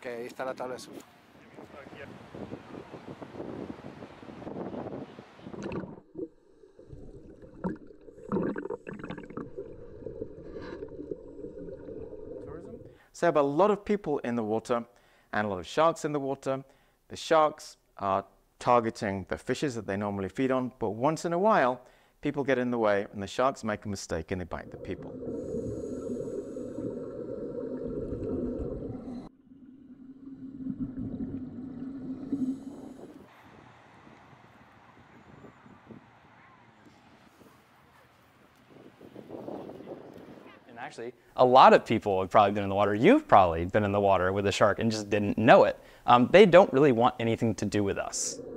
Ok, ahí está la tabla de surf. So you have a lot of people in the water and a lot of sharks in the water. The sharks are targeting the fishes that they normally feed on, but once in a while, people get in the way and the sharks make a mistake and they bite the people. And actually, a lot of people have probably been in the water. You've probably been in the water with a shark and just didn't know it. They don't really want anything to do with us.